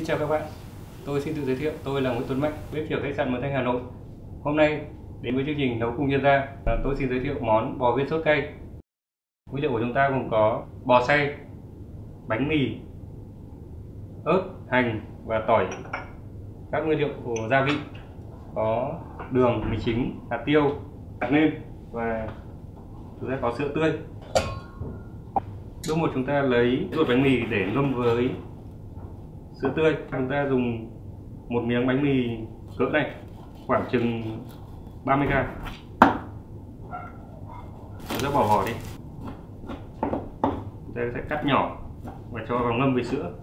Xin chào các bạn, tôi xin tự giới thiệu, tôi là Nguyễn Tuấn Mạnh, bếp trưởng khách sạn Mường Thanh Hà Nội. Hôm nay đến với chương trình nấu cùng chuyên gia, tôi xin giới thiệu món bò viên sốt cay. Nguyên liệu của chúng ta gồm có bò xay, bánh mì, ớt, hành và tỏi. Các nguyên liệu của gia vị có đường, mì chính, hạt tiêu, hạt nêm và chúng ta có sữa tươi. Bước 1 chúng ta lấy ruột bánh mì để ngâm với sữa tươi. Chúng ta dùng một miếng bánh mì cỡ này, khoảng chừng 30g. Chúng ta bỏ vỏ đi. Chúng ta sẽ cắt nhỏ và cho vào ngâm với sữa.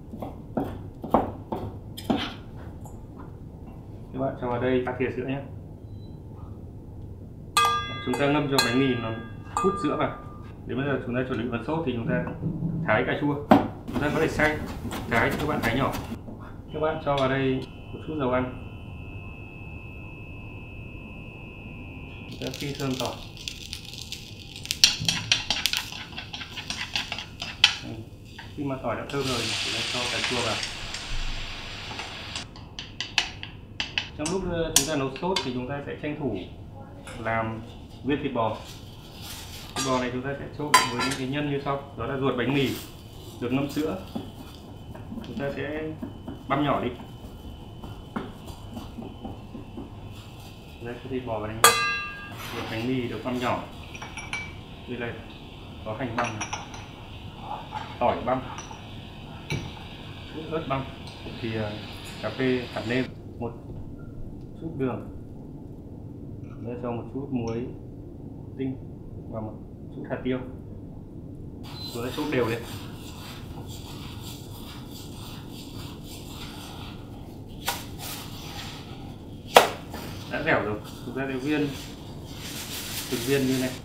Các bạn cho vào đây 3 thìa sữa nhé. Chúng ta ngâm cho bánh mì nó hút sữa vào. Đến bây giờ chúng ta chuẩn bị phần sốt thì chúng ta thái cà chua. Chúng ta có thể xay, thái cho các bạn thái nhỏ. Các bạn cho vào đây một chút dầu ăn. Chúng ta phi thơm tỏi. Khi mà tỏi đã thơm rồi thì chúng ta cho cà chua vào. Trong lúc chúng ta nấu sốt thì chúng ta sẽ tranh thủ làm viên thịt bò. Thịt bò này chúng ta sẽ trộn với những cái nhân như sau, đó là ruột bánh mì được ngâm sữa. Chúng ta sẽ băm nhỏ đi. Đây, cho thịt bò vào đây. Ruột bánh mì được băm nhỏ. Đây là có hành băm, tỏi băm, ớt băm, thì cà phê, hạt nêm, một chút đường, để cho một chút muối tinh và một chút hạt tiêu. Chúng ta trộn đều lên. Đã dẻo rồi, chúng ta để viên từng viên như này.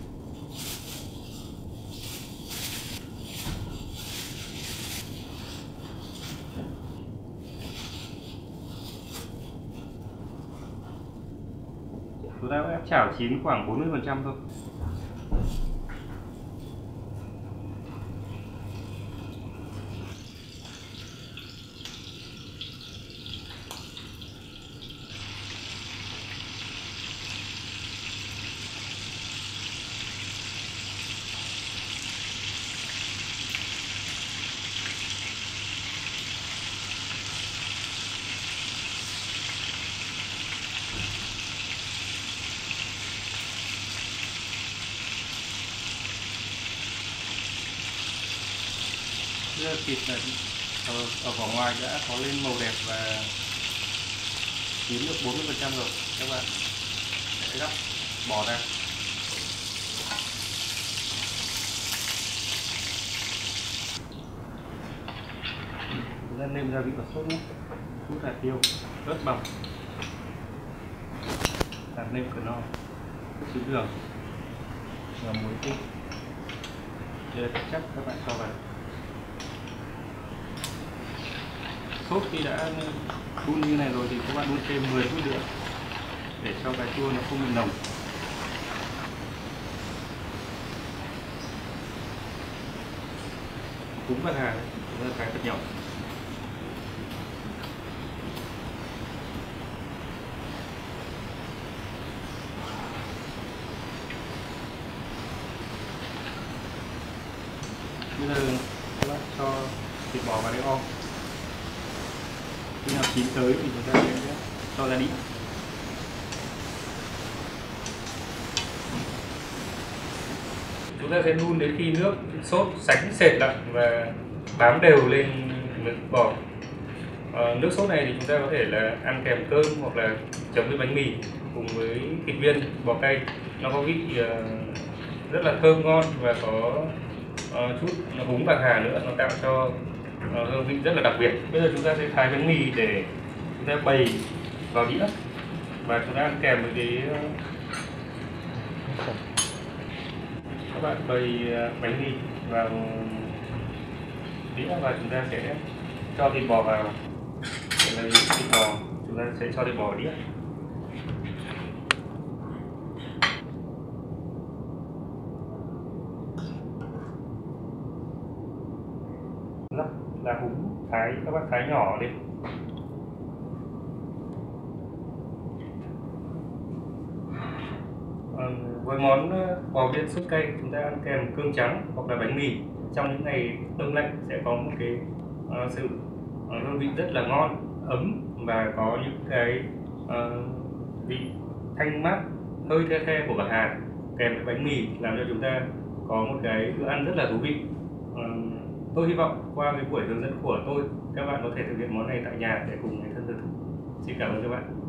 Chúng ta sẽ chảo chín khoảng 40% thôi. Thịt ở vỏ ngoài đã có lên màu đẹp và chín được 40% rồi. Các bạn sẽ gắp bỏ ra. Chúng ta nêm gia vị vào sốt nhé. Chút hạt tiêu, ớt bằm, hạt nêm cờ no, chút đường và muối tinh. Đây là chắc các bạn cho vào. Sốt khi đã đun như này rồi thì các bạn đun thêm 10 phút nữa để cho cà chua nó không bị nồng. Cúng bạc hà chúng ta thái thật nhỏ. Bây giờ các bạn cho thịt bò vào đây om. Khi nào chín tới thì chúng ta sẽ cho ra đĩa. Chúng ta sẽ đun đến khi nước sốt sánh sệt lại và bám đều lên nước bò. Nước sốt này thì chúng ta có thể là ăn kèm cơm hoặc là chấm với bánh mì cùng với thịt viên bò cay. Nó có vị rất là thơm ngon và có chút húng bạc hà nữa, nó tạo cho hương vị rất là đặc biệt. Bây giờ chúng ta sẽ thái bánh mì để chúng ta bày vào đĩa và chúng ta ăn kèm với cái các bạn bày bánh mì vào đĩa và chúng ta sẽ cho thịt bò vào. Đây là thịt bò, chúng ta sẽ cho thịt bò vào đĩa. Là húng thái, các bạn thái nhỏ lên. Với món bò viên sốt cay, chúng ta ăn kèm cơm trắng hoặc là bánh mì trong những ngày đông lạnh sẽ có một cái sự hương vị rất là ngon, ấm và có những cái vị thanh mát, hơi the the của bạc hà kèm với bánh mì làm cho chúng ta có một cái bữa ăn rất là thú vị. Tôi hy vọng qua cái buổi hướng dẫn của tôi, các bạn có thể thực hiện món này tại nhà để cùng người thân thưởng thức. Xin cảm ơn các bạn.